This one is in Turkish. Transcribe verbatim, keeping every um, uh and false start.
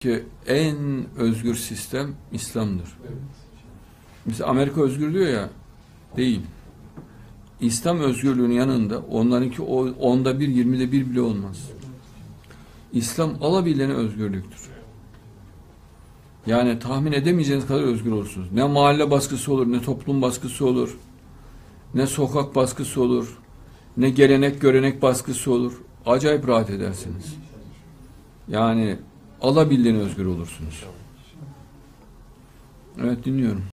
ki en özgür sistem İslam'dır. Biz Amerika özgür diyor ya, değil. İslam özgürlüğünün yanında onlarınki onda bir, yirmide bir bile olmaz. İslam alabildiğine özgürlüktür. Yani tahmin edemeyeceğiniz kadar özgür olursunuz. Ne mahalle baskısı olur, ne toplum baskısı olur, ne sokak baskısı olur, ne gelenek görenek baskısı olur. Acayip rahat edersiniz. Yani alabildiğine özgür olursunuz. Evet, dinliyorum.